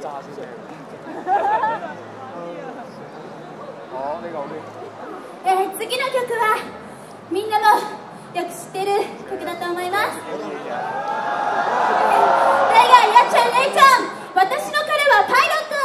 次の曲はみんなもよく知ってる曲だと思います。それがやっちゃんれいちゃん、私の彼はパイロット。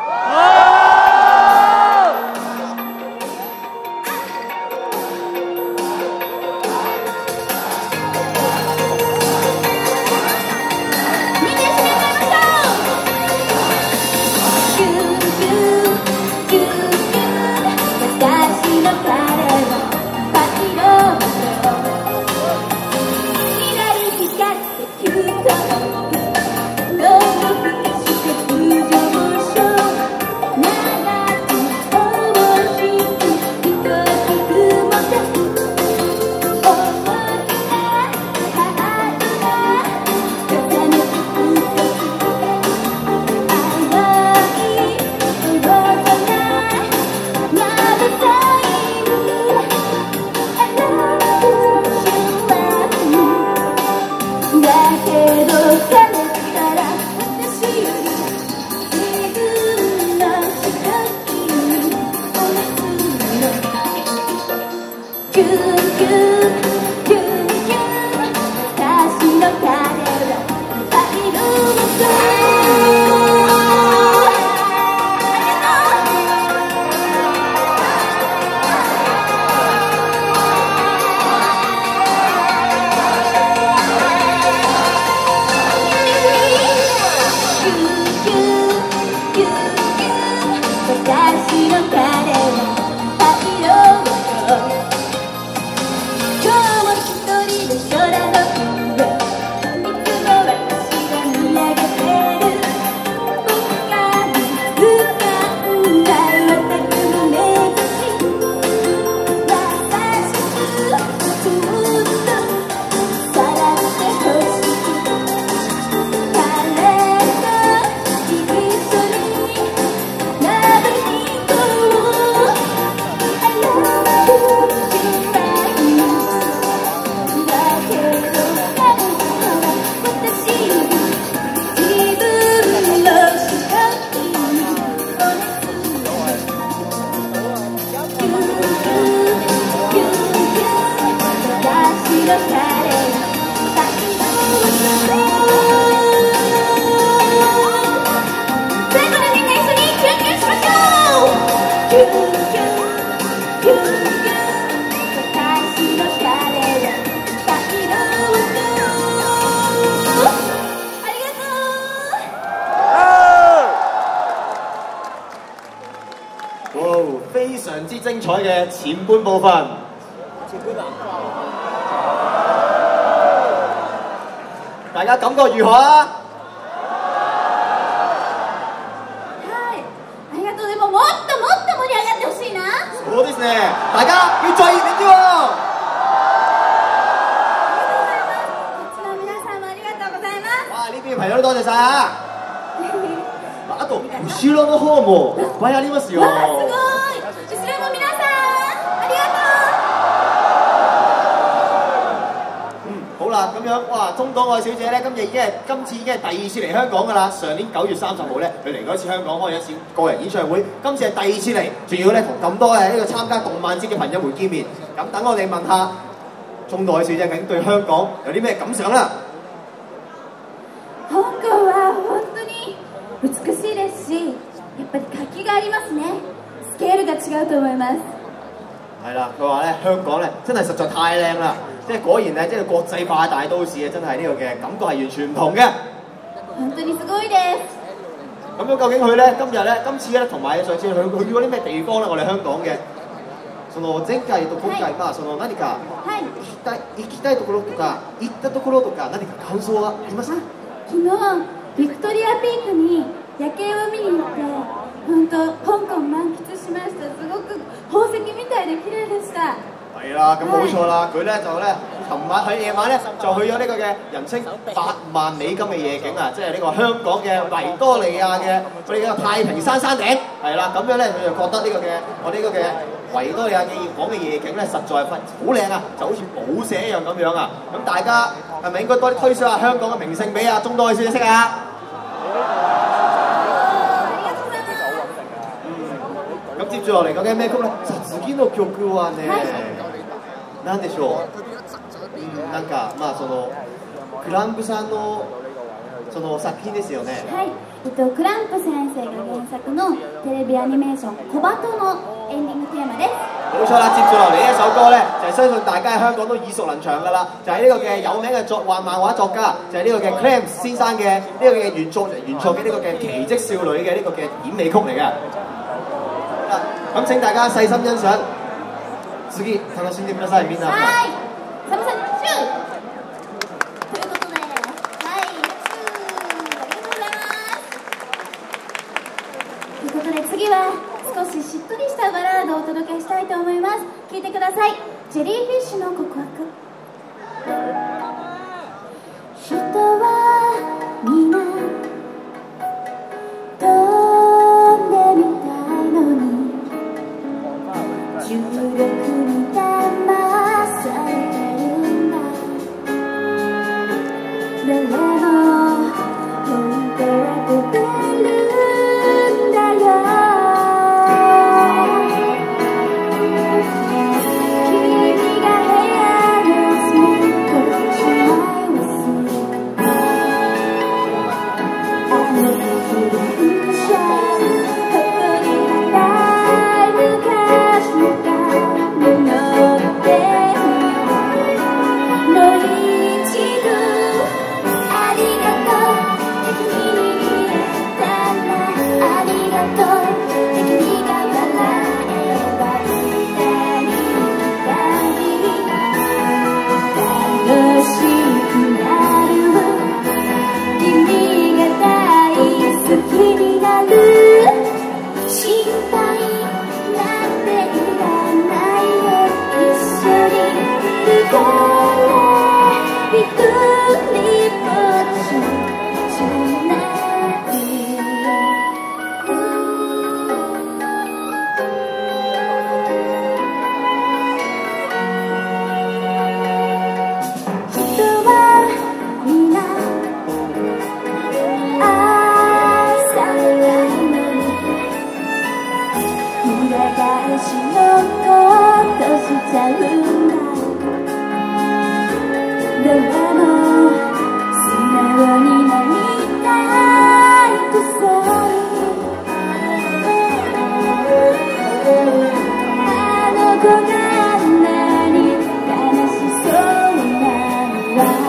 非常之精彩嘅前半部分。大家感覺如何啊？そうですね，大家要再熱烈啲喎。哇！呢邊朋友都多謝晒啊！あと後ろの方もいっぱいありますよ。好啦，咁樣哇，中島愛小姐咧，今次已經係第二次嚟香港㗎啦。上年9月30號咧，佢嚟過一次香港開咗一次個人演唱會，今次係第二次嚟，仲要咧同咁多嘅呢個參加動漫節嘅朋友們見面。咁等我哋問下中島愛小姐究竟對香港有啲咩感想啦？ 香港は本當に美しいですし、やっぱり活気がありますね。スケールが違うと思います。 係啦，佢話咧香港咧真係實在太靚啦。即係果然咧，即係國際化大都市啊！真係呢個嘅感覺係完全唔同嘅。 本当にすごいです。 咁樣究竟佢咧今次咧同埋上次去過啲咩地方咧？我哋香港嘅，その前回と今回、まあその何か行きたいところとか行ったところとか何か感想はありますか？ 昨日ビクトリアピークに夜景を見に行って、本當香港満喫しました。すごく寶石みたいで綺麗でした。 係啦，咁冇錯啦，佢咧就咧，琴晚喺夜晚咧就去咗呢個嘅人稱8萬美金嘅夜景啊，即係呢個香港嘅維多利亞嘅佢哋嘅太平山山頂，係啦，咁樣咧佢就覺得呢個嘅我呢個嘅維多利亞嘅港嘅夜景咧實在好靚啊，就好似寶石一樣咁樣啊，咁大家係咪應該多啲推銷下香港嘅名勝俾中島愛小姐識啊？ 住落嚟究竟咩曲咧？さあ次の曲はね、何でしょう。なんかまあそのクランプさんのその作品ですよね。 はい、クランプ先生が原作のテレビアニメーション「小鳩」のエンディングテーマです。 冇錯啦，接住落嚟呢一首歌咧，就係相信大家喺香港都耳熟能詳噶啦，就係呢個嘅有名嘅畫漫畫作家，就係呢個嘅 Clamp 先生嘅呢個嘅原作嘅呢個嘅奇蹟少女嘅呢個嘅演尾曲嚟嘅。咁請大家細心欣賞。次楽しんでください、みんな。 はい、サムさん、チューということで、はい、チューありがとうございます。ということで次は少ししっとりしたバラードをお届けしたいと思います。聴いてください。ジェリーフィッシュの告白。人は皆飛んでみたいのに重力に騙されてるんだ。誰も本当は飛べるんだよ。君が部屋の隅っこでしまい忘れあの時電車ここにない昔の髪乗ってもう一度ありがとう君に言えたらありがとう君が笑えば二人楽しくなる君が大好きになる心配なんていらないよ一緒にいるから一人ぼっちじゃない人は皆愛されないのに裏返しのことしちゃうんだ。誰も素直になりたいくせにあの子が何悲しそうなのは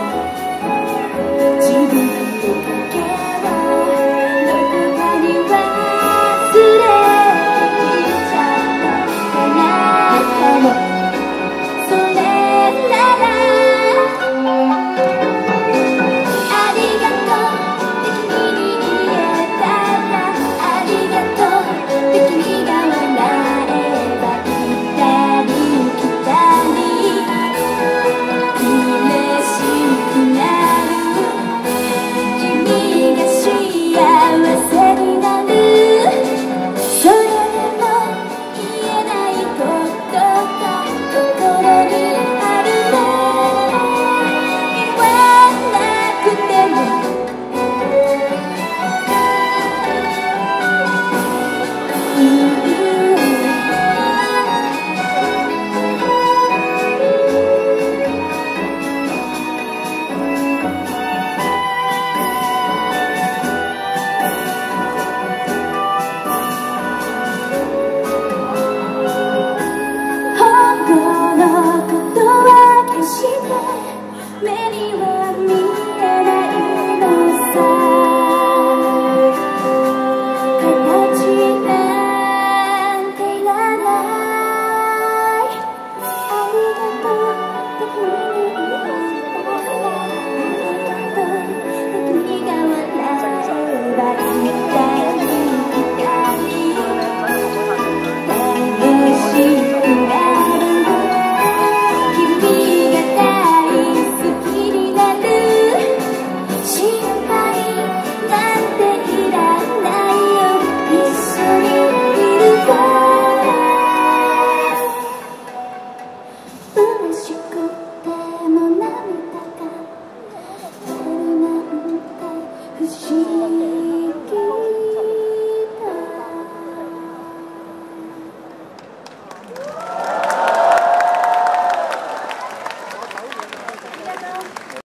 自分だけをどこかに忘れていちゃったかなかも。それならありがとうって君に言えたらありがとうって君が笑えば二人来たり嬉しくなる君が幸せになるそれでも言えないことが心にあるね言わなくてもいい本当のことは決して目には見えないのさ形なんていらないありがとうって君に言えたらありがとうって君が笑えばいいんだ